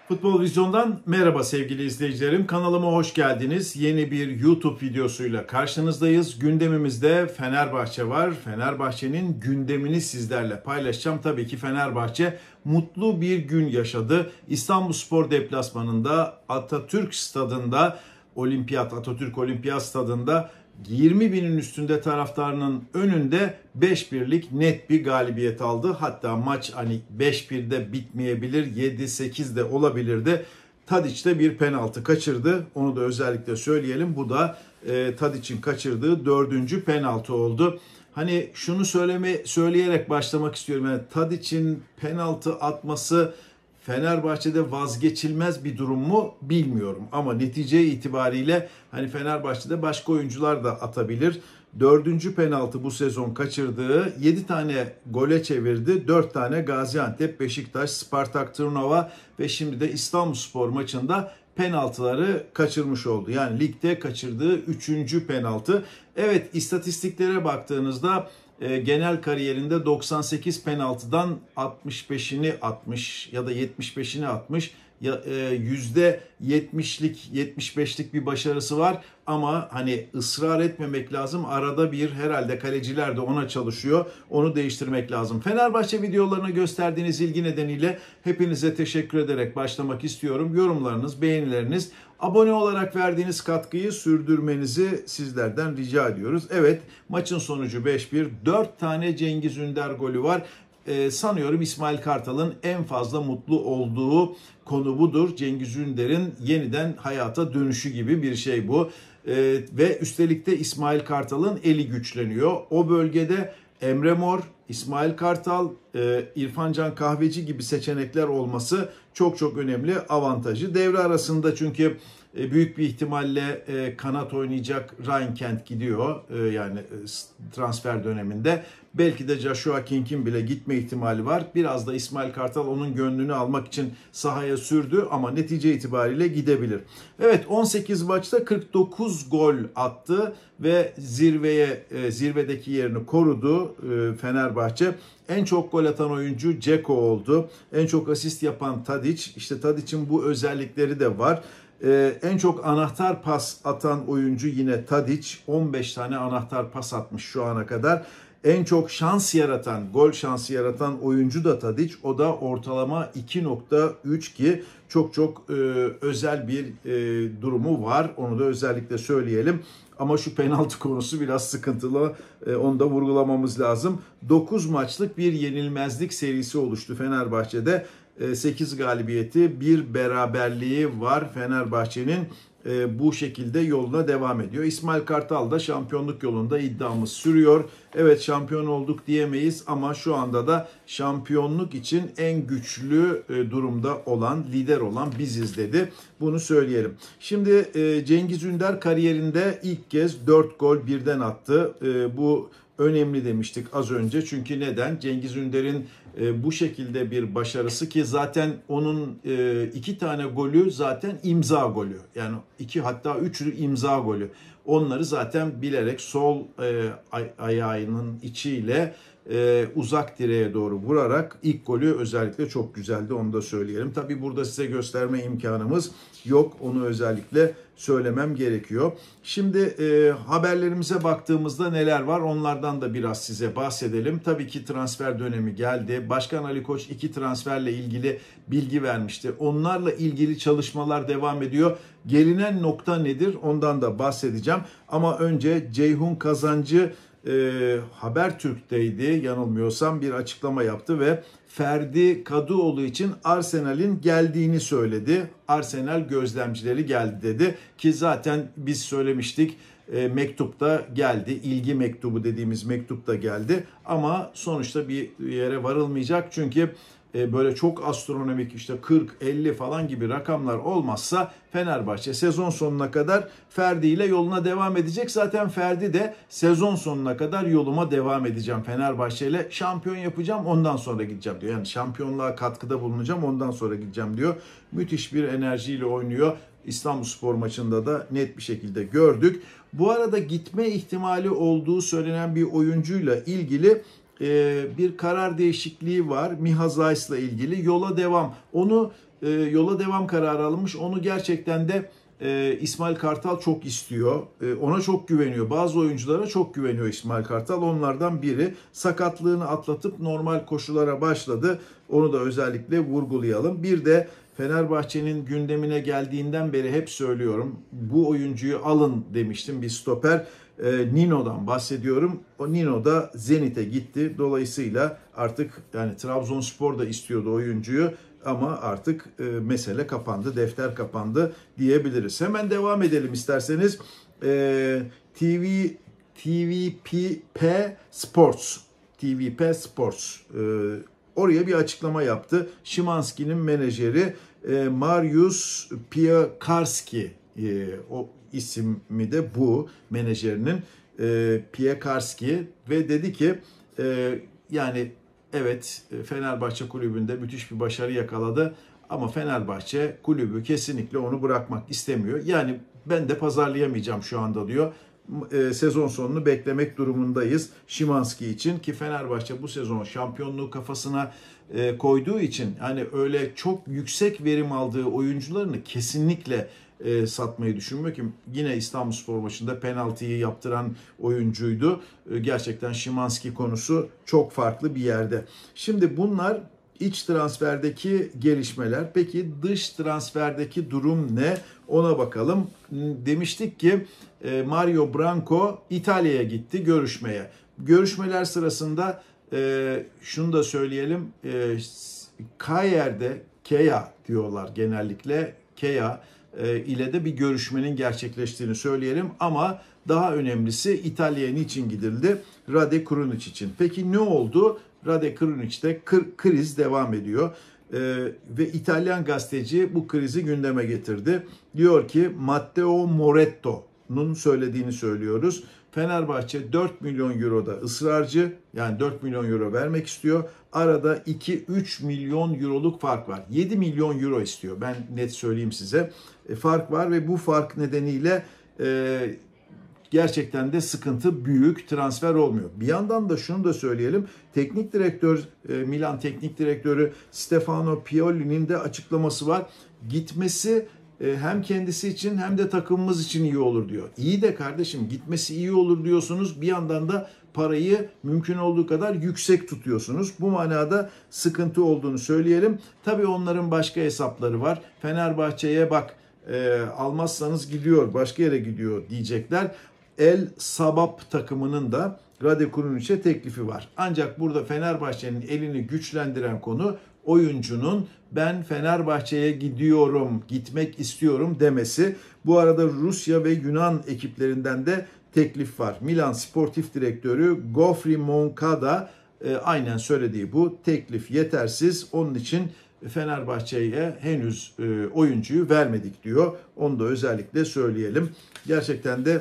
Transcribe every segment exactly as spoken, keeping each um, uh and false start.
Futbol Vizyon'dan merhaba sevgili izleyicilerim. Kanalıma hoş geldiniz. Yeni bir YouTube videosuyla karşınızdayız. Gündemimizde Fenerbahçe var. Fenerbahçe'nin gündemini sizlerle paylaşacağım. Tabii ki Fenerbahçe mutlu bir gün yaşadı. İstanbulspor deplasmanında Atatürk Stadında, Olimpiyat Atatürk Olimpiyat Stadında yirmi binin üstünde taraftarının önünde beş birlik net bir galibiyet aldı. Hatta maç hani beş birde bitmeyebilir, yedi sekiz de olabilirdi. Tadiç de bir penaltı kaçırdı. Onu da özellikle söyleyelim. Bu da e, Tadiç'in kaçırdığı dördüncü penaltı oldu. Hani şunu söyleme söyleyerek başlamak istiyorum. Yani Tadiç'in penaltı atması Fenerbahçe'de vazgeçilmez bir durum mu bilmiyorum. Ama netice itibariyle hani Fenerbahçe'de başka oyuncular da atabilir. Dördüncü penaltı bu sezon kaçırdığı, yedi tane gole çevirdi. dört tane Gaziantep, Beşiktaş, Spartak Trnava ve şimdi de İstanbulspor maçında penaltıları kaçırmış oldu. Yani ligde kaçırdığı üçüncü penaltı. Evet, istatistiklere baktığınızda e, genel kariyerinde doksan sekiz penaltıdan altmış beşini atmış ya da yetmiş beşini atmış. Ya, e, yüzde yetmişlik yetmiş beşlik bir başarısı var ama hani ısrar etmemek lazım. Arada bir herhalde kaleciler de ona çalışıyor. Onu değiştirmek lazım. Fenerbahçe videolarına gösterdiğiniz ilgi nedeniyle hepinize teşekkür ederek başlamak istiyorum. Yorumlarınız, beğenileriniz, abone olarak verdiğiniz katkıyı sürdürmenizi sizlerden rica ediyoruz. Evet, maçın sonucu beş bir. dört tane Cengiz Ünder golü var. Ee, sanıyorum İsmail Kartal'ın en fazla mutlu olduğu konu budur. Cengiz Ünder'in yeniden hayata dönüşü gibi bir şey bu. Ee, ve üstelik de İsmail Kartal'ın eli güçleniyor. O bölgede Emre Mor, İsmail Kartal, e, İrfan Can Kahveci gibi seçenekler olması çok çok önemli avantajı. Devre arasında çünkü e, büyük bir ihtimalle e, kanat oynayacak Ryan Kent gidiyor e, yani e, transfer döneminde. Belki de Joshua King'in bile gitme ihtimali var. Biraz da İsmail Kartal onun gönlünü almak için sahaya sürdü ama netice itibariyle gidebilir. Evet, on sekiz maçta kırk dokuz gol attı ve zirveye e, zirvedeki yerini korudu e, Fenerbahçe. En çok gol atan oyuncu Dzeko oldu. En çok asist yapan Tadiç. İşte Tadiç'in bu özellikleri de var. Ee, en çok anahtar pas atan oyuncu yine Tadiç. on beş tane anahtar pas atmış şu ana kadar. En çok şans yaratan, gol şansı yaratan oyuncu da Tadiç. O da ortalama iki nokta üç ki çok çok e, özel bir e, durumu var. Onu da özellikle söyleyelim. Ama şu penaltı konusu biraz sıkıntılı. E, onu da vurgulamamız lazım. dokuz maçlık bir yenilmezlik serisi oluştu Fenerbahçe'de. sekiz galibiyeti, bir beraberliği var Fenerbahçe'nin. Bu şekilde yoluna devam ediyor. İsmail Kartal da şampiyonluk yolunda, iddiamız sürüyor. Evet, şampiyon olduk diyemeyiz ama şu anda da şampiyonluk için en güçlü durumda olan, lider olan biziz dedi. Bunu söyleyelim. Şimdi Cengiz Ünder kariyerinde ilk kez dört gol birden attı. Bu önemli demiştik az önce. Çünkü neden? Cengiz Ünder'in e, bu şekilde bir başarısı ki zaten onun e, iki tane golü zaten imza golü. Yani iki hatta üçü imza golü. Onları zaten bilerek sol e, ay- ayağının içiyle e, uzak direğe doğru vurarak ilk golü özellikle çok güzeldi. Onu da söyleyelim. Tabii burada size gösterme imkanımız yok. Onu özellikle söylemem gerekiyor. Şimdi e, haberlerimize baktığımızda neler var? Onlardan da biraz size bahsedelim. Tabii ki transfer dönemi geldi. Başkan Ali Koç iki transferle ilgili bilgi vermişti. Onlarla ilgili çalışmalar devam ediyor. Gelinen nokta nedir? Ondan da bahsedeceğim. Ama önce Ceyhun Kazancı e, Habertürk'teydi yanılmıyorsam, bir açıklama yaptı ve Ferdi Kadıoğlu için Arsenal'in geldiğini söyledi. Arsenal gözlemcileri geldi dedi ki zaten biz söylemiştik, e, mektup da geldi. İlgi mektubu dediğimiz mektup da geldi ama sonuçta bir yere varılmayacak çünkü böyle çok astronomik işte kırk elli falan gibi rakamlar olmazsa Fenerbahçe sezon sonuna kadar Ferdi ile yoluna devam edecek. Zaten Ferdi de sezon sonuna kadar yoluma devam edeceğim Fenerbahçe ile, şampiyon yapacağım ondan sonra gideceğim diyor. Yani şampiyonluğa katkıda bulunacağım ondan sonra gideceğim diyor. Müthiş bir enerjiyle oynuyor. İstanbulspor maçında da net bir şekilde gördük. Bu arada gitme ihtimali olduğu söylenen bir oyuncuyla ilgili e, bir karar değişikliği var Miha Zeiss'la ilgili. Yola devam. Onu e, yola devam kararı alınmış. Onu gerçekten de e, İsmail Kartal çok istiyor. E, ona çok güveniyor. Bazı oyunculara çok güveniyor İsmail Kartal. Onlardan biri sakatlığını atlatıp normal koşulara başladı. Onu da özellikle vurgulayalım. Bir de Fenerbahçe'nin gündemine geldiğinden beri hep söylüyorum. Bu oyuncuyu alın demiştim, bir stoper. E, Nino'dan bahsediyorum. O Nino da Zenit'e gitti. Dolayısıyla artık yani Trabzonspor da istiyordu oyuncuyu ama artık e, mesele kapandı, defter kapandı diyebiliriz. Hemen devam edelim isterseniz. E, T V T V P Sports T V P Sports e, oraya bir açıklama yaptı. Szymański'nin menajeri e, Mariusz Piekarski, e, o ismi de bu menajerinin, e, Piekarski, ve dedi ki e, yani evet, Fenerbahçe kulübünde müthiş bir başarı yakaladı ama Fenerbahçe kulübü kesinlikle onu bırakmak istemiyor. Yani ben de pazarlayamayacağım şu anda diyor. E, sezon sonunu beklemek durumundayız Szymański için, ki Fenerbahçe bu sezon şampiyonluğu kafasına e, koyduğu için hani öyle çok yüksek verim aldığı oyuncularını kesinlikle e, satmayı düşünmüyor ki. Yine İstanbulspor maçında penaltıyı yaptıran oyuncuydu. E, gerçekten Szymański konusu çok farklı bir yerde. Şimdi bunlar iç transferdeki gelişmeler. Peki dış transferdeki durum ne? Ona bakalım. Demiştik ki e, Mario Branco İtalya'ya gitti görüşmeye. Görüşmeler sırasında e, şunu da söyleyelim. E, Kayer'de, Kea diyorlar genellikle. Kea ile de bir görüşmenin gerçekleştiğini söyleyelim. Ama daha önemlisi İtalya'ya niçin gidildi? Rade Krunic için. Peki ne oldu? Rade Krunic'te kriz devam ediyor. Ee, ve İtalyan gazeteci bu krizi gündeme getirdi. Diyor ki Matteo Moretto'nun söylediğini söylüyoruz. Fenerbahçe dört milyon euroda ısrarcı, yani dört milyon euro vermek istiyor. Arada iki üç milyon euroluk fark var. yedi milyon euro istiyor. Ben net söyleyeyim size. E, fark var ve bu fark nedeniyle e, gerçekten de sıkıntı büyük, transfer olmuyor. Bir yandan da şunu da söyleyelim. Teknik direktör, Milan teknik direktörü Stefano Pioli'nin de açıklaması var. Gitmesi hem kendisi için hem de takımımız için iyi olur diyor. İyi de kardeşim, gitmesi iyi olur diyorsunuz. Bir yandan da parayı mümkün olduğu kadar yüksek tutuyorsunuz. Bu manada sıkıntı olduğunu söyleyelim. Tabii onların başka hesapları var. Fenerbahçe'ye bak e, almazsanız gidiyor, başka yere gidiyor diyecekler. El Sabab takımının da Rade Krunic'e teklifi var. Ancak burada Fenerbahçe'nin elini güçlendiren konu oyuncunun ben Fenerbahçe'ye gidiyorum, gitmek istiyorum demesi. Bu arada Rusya ve Yunan ekiplerinden de teklif var. Milan Sportif Direktörü Gofri Moncada e, aynen söylediği bu. Teklif yetersiz. Onun için Fenerbahçe'ye henüz e, oyuncuyu vermedik diyor. Onu da özellikle söyleyelim. Gerçekten de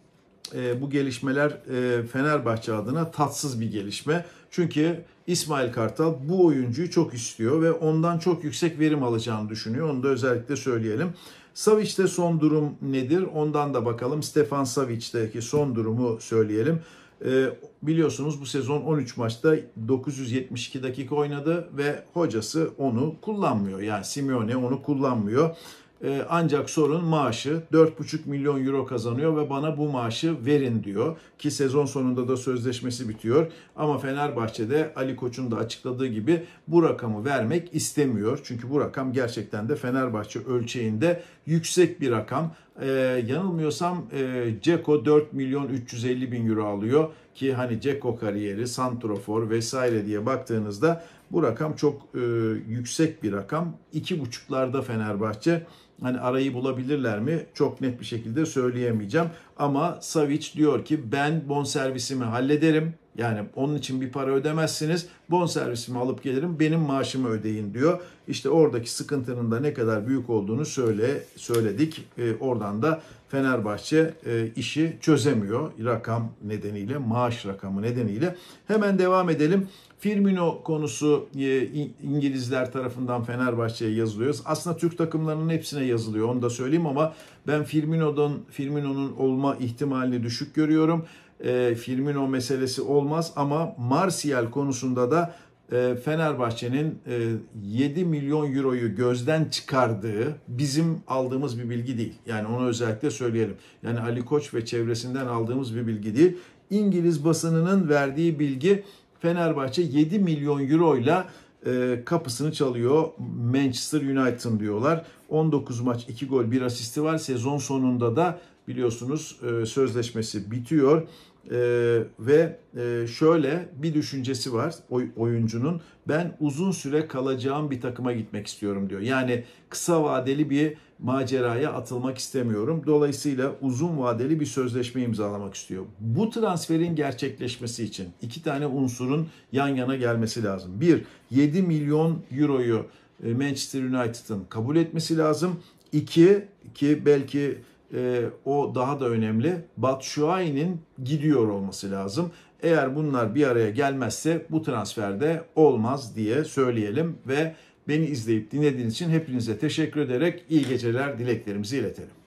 E, bu gelişmeler e, Fenerbahçe adına tatsız bir gelişme. Çünkü İsmail Kartal bu oyuncuyu çok istiyor ve ondan çok yüksek verim alacağını düşünüyor. Onu da özellikle söyleyelim. Savic'te son durum nedir? Ondan da bakalım. Stefan Savic'teki son durumu söyleyelim. E, biliyorsunuz bu sezon on üç maçta dokuz yüz yetmiş iki dakika oynadı ve hocası onu kullanmıyor. Yani Simeone onu kullanmıyor. Ancak sorun maaşı. dört buçuk milyon euro kazanıyor ve bana bu maaşı verin diyor. Ki sezon sonunda da sözleşmesi bitiyor. Ama Fenerbahçe'de Ali Koç'un da açıkladığı gibi bu rakamı vermek istemiyor. Çünkü bu rakam gerçekten de Fenerbahçe ölçeğinde yüksek bir rakam. Ee, yanılmıyorsam e, Dzeko dört milyon üç yüz elli bin euro alıyor. Ki hani Dzeko kariyeri, santrofor vesaire diye baktığınızda bu rakam çok e, yüksek bir rakam. iki buçuklarda Fenerbahçe. Hani arayı bulabilirler mi? Çok net bir şekilde söyleyemeyeceğim. Ama Savic diyor ki ben bonservisimi hallederim. Yani onun için bir para ödemezsiniz. Bonservisimi alıp gelirim. Benim maaşımı ödeyin diyor. İşte oradaki sıkıntının da ne kadar büyük olduğunu söyle söyledik. E, oradan da Fenerbahçe e, işi çözemiyor rakam nedeniyle, maaş rakamı nedeniyle. Hemen devam edelim. Firmino konusu e, İngilizler tarafından Fenerbahçe'ye yazılıyor. Aslında Türk takımlarının hepsine yazılıyor, onu da söyleyeyim, ama ben Firmino'dan Firmino'nun olma ihtimalini düşük görüyorum. e, Firmino meselesi olmaz ama Martial konusunda da e, Fenerbahçe'nin e, yedi milyon euroyu gözden çıkardığı bizim aldığımız bir bilgi değil. Yani onu özellikle söyleyelim. Yani Ali Koç ve çevresinden aldığımız bir bilgi değil. İngiliz basınının verdiği bilgi Fenerbahçe yedi milyon euroyla e, kapısını çalıyor. Manchester United'ın diyorlar. on dokuz maç, iki gol, bir asisti var. Sezon sonunda da biliyorsunuz e, sözleşmesi bitiyor. Ee, ve e, şöyle bir düşüncesi var oy, oyuncunun, ben uzun süre kalacağım bir takıma gitmek istiyorum diyor. Yani kısa vadeli bir maceraya atılmak istemiyorum. Dolayısıyla uzun vadeli bir sözleşme imzalamak istiyor. Bu transferin gerçekleşmesi için iki tane unsurun yan yana gelmesi lazım. Bir, yedi milyon euroyu Manchester United'ın kabul etmesi lazım. İki, ki belki Ee, o daha da önemli, Batshuayi'nin gidiyor olması lazım. Eğer bunlar bir araya gelmezse bu transferde olmaz diye söyleyelim ve beni izleyip dinlediğiniz için hepinize teşekkür ederek iyi geceler dileklerimizi iletelim.